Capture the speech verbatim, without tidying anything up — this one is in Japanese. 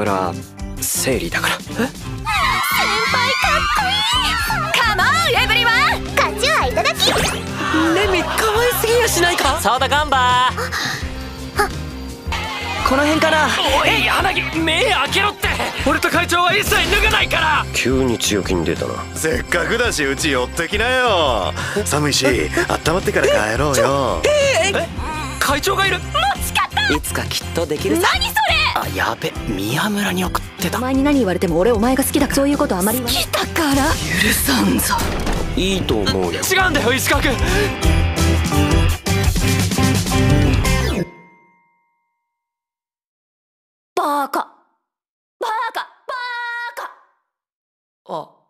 村生理だから。え？先輩かっこいい。カモンエブリワン、勝ちはいただき。 レミ可愛すぎやしないか。 そうだガンバー。 この辺かな。 おい柳、目開けろって。俺と会長は一切脱がないから。 急に強気に出たな。 せっかくだしうち寄ってきなよ。寒いし温まってから帰ろうよ。 え、会長がいる。 持ち方いつかきっとできるさ。 何それ。 あ、やべ、宮村に送ってた。 お前に何言われても俺お前が好きだからそういうことあまり言わない。 好きだから許さんぞ。 いいと思うよ。 違うんだよ石川君。 バカバカバカ。 あ。